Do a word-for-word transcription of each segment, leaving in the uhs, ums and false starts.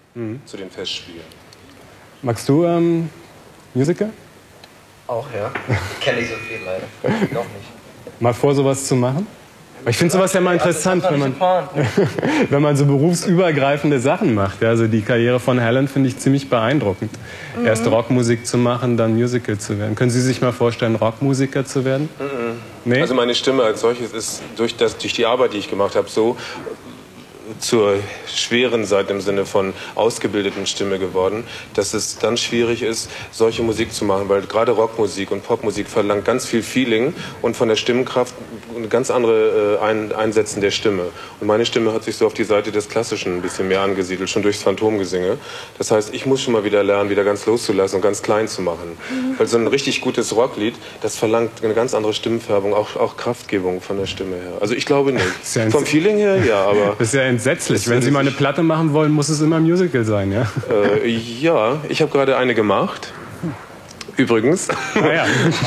mhm. zu den Festspielen. Magst du ähm, Musical? Auch, ja. Kenne ich so viel leider. Noch nicht. Mal vor, sowas zu machen? Ich finde sowas ja mal interessant, wenn man, wenn man so berufsübergreifende Sachen macht. Ja, also die Karriere von Helen finde ich ziemlich beeindruckend. Mhm. Erst Rockmusik zu machen, dann Musical zu werden. Können Sie sich mal vorstellen, Rockmusiker zu werden? Mhm. Nee? Also meine Stimme als solches ist durch, das, durch die Arbeit, die ich gemacht habe, so zur schweren Seite im Sinne von ausgebildeten Stimme geworden, dass es dann schwierig ist, solche Musik zu machen, weil gerade Rockmusik und Popmusik verlangt ganz viel Feeling und von der Stimmkraft eine ganz andere äh, ein Einsetzen der Stimme. Und meine Stimme hat sich so auf die Seite des Klassischen ein bisschen mehr angesiedelt, schon durchs Phantomgesinge. Das heißt, ich muss schon mal wieder lernen, wieder ganz loszulassen und ganz klein zu machen. Mhm. Weil so ein richtig gutes Rocklied, das verlangt eine ganz andere Stimmfärbung, auch, auch Kraftgebung von der Stimme her. Also ich glaube nicht. Ja vom Feeling her, ja, aber... Das ist ja entsetzlich. Wenn Sie mal eine Platte machen wollen, muss es immer ein Musical sein, ja? Äh, ja, ich habe gerade eine gemacht. Übrigens, ah, ja.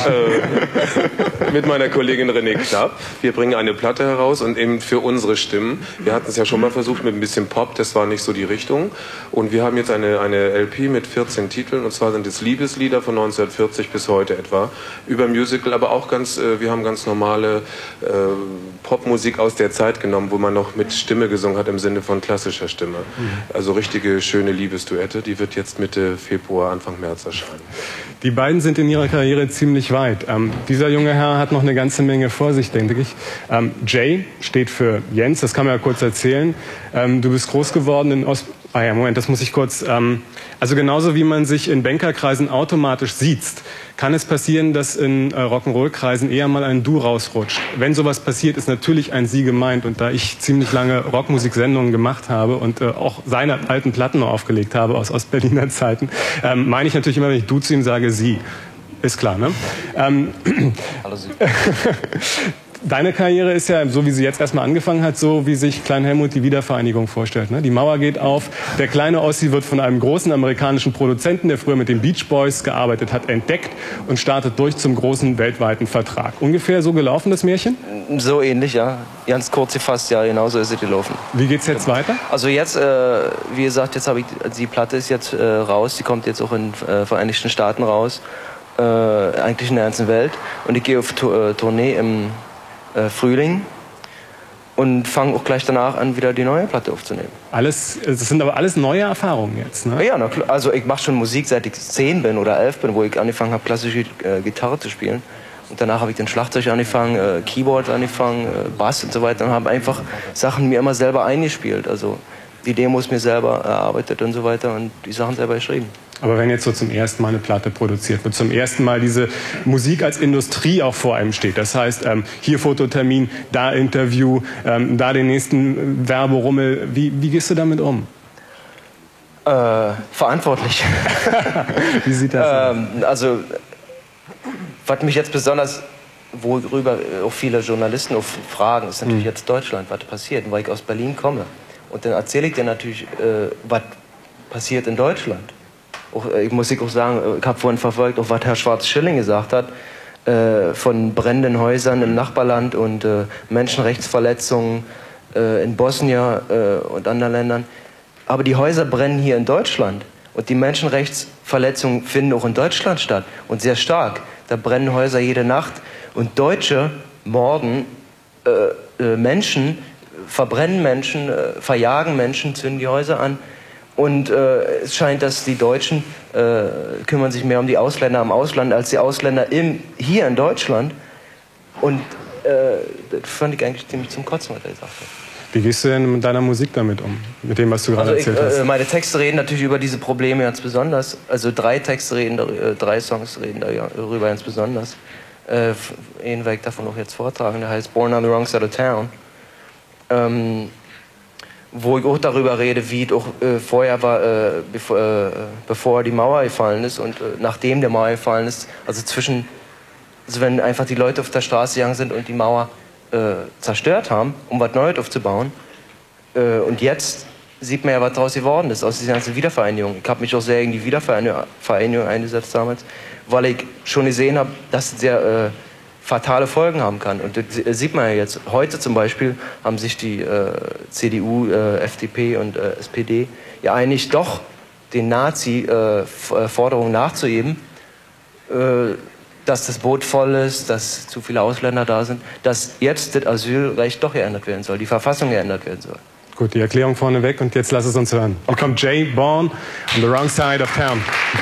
äh, mit meiner Kollegin René Klapp. Wir bringen eine Platte heraus und eben für unsere Stimmen. Wir hatten es ja schon mal versucht mit ein bisschen Pop, das war nicht so die Richtung. Und wir haben jetzt eine, eine L P mit vierzehn Titeln, und zwar sind es Liebeslieder von neunzehnhundertvierzig bis heute etwa, über Musical, aber auch ganz, äh, wir haben ganz normale äh, Popmusik aus der Zeit genommen, wo man noch mit Stimme gesungen hat im Sinne von klassischer Stimme. Mhm. Also richtige, schöne Liebesduette, die wird jetzt Mitte Februar, Anfang März erscheinen. Die beiden sind in ihrer Karriere ziemlich weit. Ähm, dieser junge Herr hat noch eine ganze Menge vor sich, denke ich. Ähm, Jay steht für Jens, das kann man ja kurz erzählen. Ähm, du bist groß geworden in Ost... Ah ja, Moment, das muss ich kurz... Ähm, also genauso wie man sich in Bankerkreisen automatisch siezt, kann es passieren, dass in äh, Rock'n'Roll-Kreisen eher mal ein Du rausrutscht. Wenn sowas passiert, ist natürlich ein Sie gemeint. Und da ich ziemlich lange Rockmusiksendungen gemacht habe und äh, auch seine alten Platten noch aufgelegt habe aus Ostberliner Zeiten, ähm, meine ich natürlich immer, wenn ich Du zu ihm sage, Sie. Ist klar, ne? Ähm, Hallo Sie. Deine Karriere ist ja, so wie sie jetzt erstmal angefangen hat, so wie sich Klein Helmut die Wiedervereinigung vorstellt. Ne? Die Mauer geht auf, der kleine Ossi wird von einem großen amerikanischen Produzenten, der früher mit den Beach Boys gearbeitet hat, entdeckt und startet durch zum großen weltweiten Vertrag. Ungefähr so gelaufen, das Märchen? So ähnlich, ja. Ganz kurz gefasst, ja, genauso ist es gelaufen. Wie geht's jetzt weiter? Also jetzt, äh, wie gesagt, jetzt habe ich, die Platte ist jetzt äh, raus, die kommt jetzt auch in äh, Vereinigten Staaten raus, äh, eigentlich in der ganzen Welt. Und ich gehe auf to äh, Tournee im Äh, Frühling und fange auch gleich danach an, wieder die neue Platte aufzunehmen. Alles, das sind aber alles neue Erfahrungen jetzt, ne? Ja, na klar. Also ich mache schon Musik, seit ich zehn bin oder elf bin, wo ich angefangen habe, klassische äh, Gitarre zu spielen. Und danach habe ich den Schlagzeug angefangen, äh, Keyboard angefangen, äh, Bass und so weiter, und habe einfach Sachen mir immer selber eingespielt. Also die Demos mir selber erarbeitet und so weiter und die Sachen selber geschrieben. Aber wenn jetzt so zum ersten Mal eine Platte produziert wird, zum ersten Mal diese Musik als Industrie auch vor einem steht, das heißt, ähm, hier Fototermin, da Interview, ähm, da den nächsten Werberummel, wie, wie gehst du damit um? Äh, verantwortlich. Wie sieht das aus? Ähm, also, was mich jetzt besonders, worüber auch viele Journalisten auch fragen, ist natürlich mhm. jetzt Deutschland, was passiert, weil ich aus Berlin komme. Und dann erzähle ich dir natürlich, äh, was passiert in Deutschland. Auch, ich muss auch sagen, ich habe vorhin verfolgt, auch was Herr Schwarz-Schilling gesagt hat, äh, von brennenden Häusern im Nachbarland und äh, Menschenrechtsverletzungen äh, in Bosnien äh, und anderen Ländern. Aber die Häuser brennen hier in Deutschland und die Menschenrechtsverletzungen finden auch in Deutschland statt und sehr stark. Da brennen Häuser jede Nacht und Deutsche morden äh, äh, Menschen, verbrennen Menschen, äh, verjagen Menschen, zünden die Häuser an. Und äh, es scheint, dass die Deutschen äh, kümmern sich mehr um die Ausländer im Ausland als die Ausländer im, hier in Deutschland. Und äh, das fand ich eigentlich ziemlich zum Kotzen, was er gesagt hat. Wie gehst du denn mit deiner Musik damit um? Mit dem, was du gerade also ich, erzählt hast? Äh, meine Texte reden natürlich über diese Probleme ganz besonders. Also drei Texte reden, äh, drei Songs reden darüber ganz besonders. Äh, einen werde ich davon auch jetzt vortragen, der heißt Born on the Wrong Side of Town. Ähm, wo ich auch darüber rede, wie es auch äh, vorher war, äh, bevor, äh, bevor die Mauer gefallen ist und äh, nachdem die Mauer gefallen ist, also zwischen, also wenn einfach die Leute auf der Straße gegangen sind und die Mauer äh, zerstört haben, um was Neues aufzubauen, äh, und jetzt sieht man ja, was daraus geworden ist, aus dieser ganzen Wiedervereinigung. Ich habe mich auch sehr gegen die Wiedervereinigung eingesetzt damals, weil ich schon gesehen habe, dass es sehr, äh, fatale Folgen haben kann. Und das sieht man ja jetzt. Heute zum Beispiel haben sich die äh, C D U, äh, F D P und äh, S P D ja eigentlich doch den Nazi-Forderungen äh, nachzuheben, äh, dass das Boot voll ist, dass zu viele Ausländer da sind, dass jetzt das Asylrecht doch geändert werden soll, die Verfassung geändert werden soll. Gut, die Erklärung vorneweg und jetzt lass es uns hören. Hier kommt Jay, Born on the Wrong Side of Town.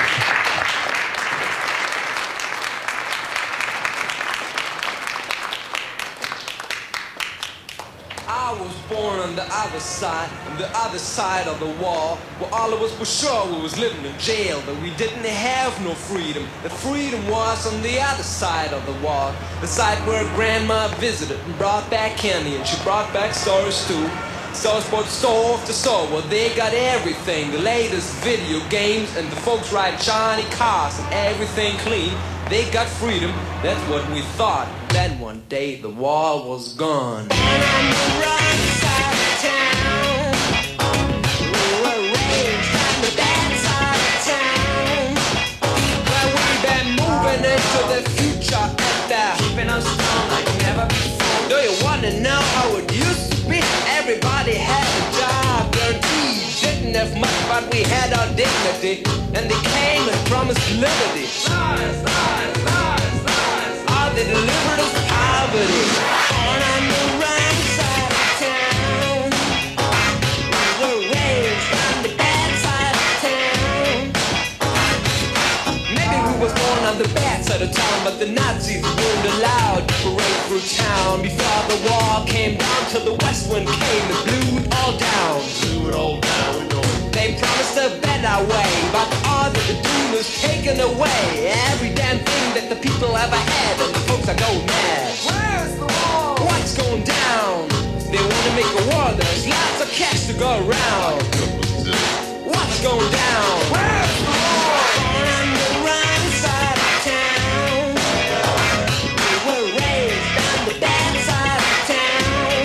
I was born on the other side, on the other side of the wall, where all of us were sure we was living in jail, but we didn't have no freedom. The freedom was on the other side of the wall, the side where grandma visited and brought back candy, and she brought back stories too. Stores bought store after store, well they got everything, the latest video games, and the folks ride shiny cars and everything clean. They got freedom, that's what we thought. Then one day the wall was gone. And on the wrong side of town, we were raised on the bad side of town, where we've been moving into the future and they're keeping us strong like never before. Do you wanna know how it used to be? Everybody had a job, guaranteed. Didn't have much, but we had our dignity, and they came and promised liberty. Lies, lies, lies, lies. All they delivered us poverty. Born on the wrong side of town, we were raised on the bad side of town. Maybe we was born on the bad side of town, but the Nazis weren't allowed to parade through town. Before the wall came down, till the west wind came and blew it all down. Blew it all down, we know. They promised a better way, but all that they're doing is taking away every damn thing that the people ever had, and the folks are going mad. Where's the wall? What's going down? They want to make a war, there's lots of cash to go around. What's going down? Where's the wall? Born on the wrong side of town, we were raised on the bad side of town.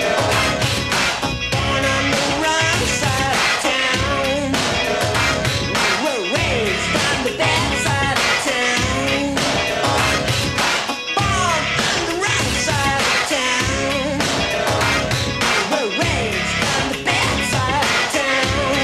Born on the wrong side of town, we were raised on the bad side of town. Born on the wrong side of town, we were raised on the bad side of town.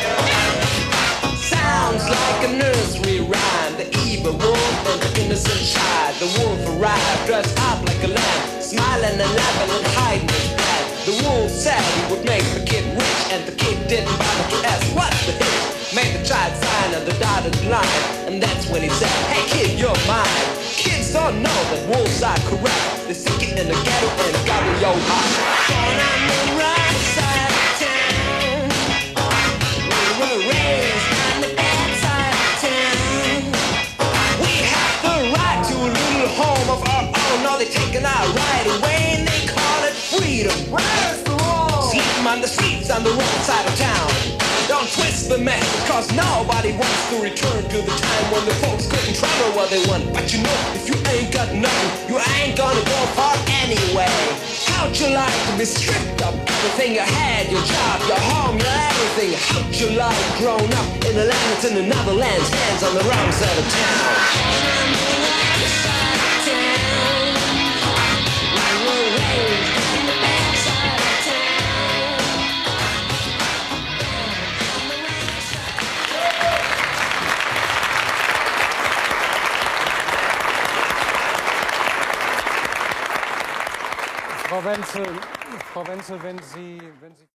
Sounds like a nursery rhyme, the evil wolf and the innocent child. The wolf arrived dressed up like a lamb, smiling and laughing and hiding his blood. The wolf said he would make the kid rich, and the kid didn't bother to ask what's the hitch. Made the child sign on the dotted line, and that's when he said, hey kid, you're mine. Kids don't know that wolves are correct, they stick it in the ghetto and gobble your heart. Born on the wrong side of town, we were raised on the bad side of town. We have the right to a little home of our own, now they're taking our right away and they call it freedom. Where's the wall? Sleeping on the streets on the wrong side of town. Don't twist the man, cause nobody wants to return to the time when the folks couldn't travel what they want. But you know, if you ain't got nothing, you ain't gonna go far anyway. How'd you like to be stripped of everything you had, your job, your home, your everything? How'd you like grown up in a land that's in another land's hands on the wrong side of town? On the wrong side of town, we were raised on the bad side of town. Frau Wenzel, Frau Wenzel, wenn Sie, wenn Sie